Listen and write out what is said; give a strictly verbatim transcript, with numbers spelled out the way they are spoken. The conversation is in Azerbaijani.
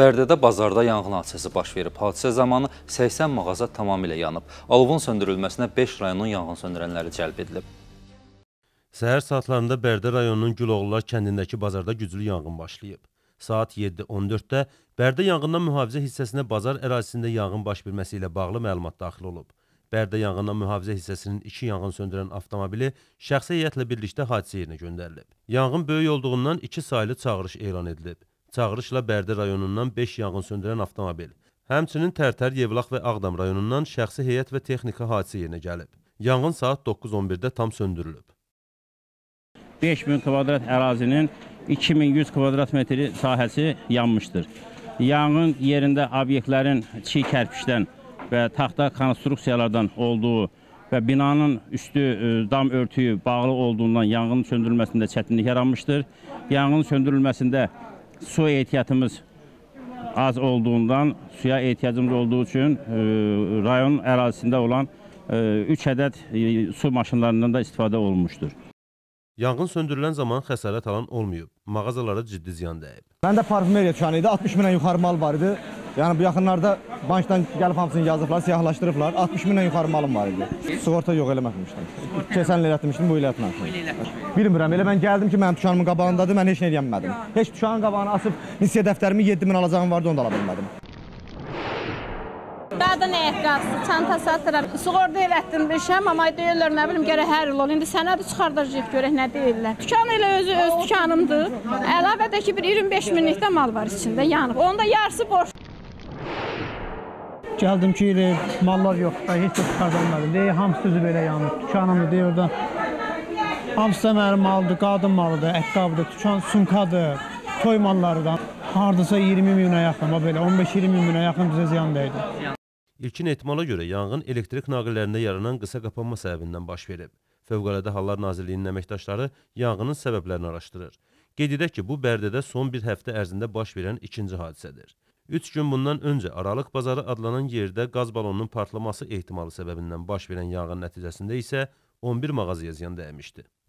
Bərdədə bazarda yanğın hadisəsi baş verib. Hadisə zamanı səksən mağaza tamamilə yanıb. Alovun söndürülməsinə beş rayonun yanğın söndürənləri cəlb edilib. Səhər saatlarında Bərdə rayonunun Güloğlular kəndindəki bazarda güclü yanğın başlayıb. Saat yeddi on dörddə Bərdə yanğından mühafizə hissəsinə bazar ərazisində yanğın baş verməsi ilə bağlı məlumat daxil olub. Bərdə yanğından mühafizə hissəsinin iki yanğın söndürən avtomobili şəxsi heyətlə birlikdə hadisə yerinə göndərilib. Yanğın böyük olduğundan iki saylı çağırış elan edilib. Çağırışla Bərdə rayonundan beş yanğın söndürən avtomobil, həmçinin Tərtər, Yevlax və Ağdam rayonundan şəxsi heyət və texnika hadisə yerinə gəlib. Yanğın saat doqquz on birdə tam söndürülüb. beş min kvadrat ərazinin iki min yüz kvadrat metri sahəsi yanmışdır. Yanğın yerində obyektlərin çiy kərpişdən və taxta konstruksiyalardan olduğu və binanın üstü dam örtüyü bağlı olduğundan yanğının söndürülməsində çətinlik yaranmışdır. Yanğının söndürülməsində su ehtiyatımız az olduğundan, suya ehtiyacımız olduğu üçün e, rayon ərazisində olan e, üç ədəd e, su maşınlarından da istifadə olunmuşdur. Yanğın söndürülən zaman xəsarət alan olmayıb. Mağazalara ciddi ziyan dəyib. Məndə parfümeriya dükanı idi. altmış mindən yuxarı mal var idi. Yəni bu yaxınlarda bankdan gəlib hamısını yazıblar, siyahlaşdırıblar. altmış mindən yuxarı malım var idi. Sığorta yox eləməmişdim. Keçən il elətmişdim, bu il elətməmişdim. Bilmirəm, elə mən gəldim ki, mənim dükanımın qabağındadır, mən heç nə eləyəmədim. Heç dükanın qabağını asıb, nisiyə dəftərimi yeddi min alacağım vardı, onu da ala bilmədim. Qadın ayaqqabısı, çantası atıram. Sığorta elətdirmişəm, amma deyirlər, nə bilim, gərək hər il ol. İndi sənədi çıxardacaq, görək nə deyirlər. Dükan elə özü öz dükanımdır. Əlavədəki bir iyirmi beş minlikdə mal var içində, yanıb. Onun da yarısı boş. Gəldim ki, mallar yoxdur, heç də çıxardılmadım. Deyir, hamısı düzü belə yanıb. Dükanımdır, deyir orada. Hamısı da mənim malıdır, qadın malıdır, ayaqqabıdır, dükan sumkadır, toy mallarıdır. Hardasa iyirmi minə yaxın, belə on beş iyirmi minə yaxın bizə ziyan dəydi. İlkin ehtimala görə yanğın elektrik naqillərində yaranan qısa qapanma səbəbindən baş verib. Fövqəladə Hallar Nazirliyinin əməkdaşları yanğının səbəblərini araşdırır. Qeyd edək ki, bu Bərdədə son bir həftə ərzində baş verən ikinci hadisədir. Üç gün bundan öncə Aralıq Bazarı adlanan yerdə qaz balonunun partlaması ehtimalı səbəbindən baş verən yanğın nəticəsində isə on bir mağazaya ziyan dəymişdi.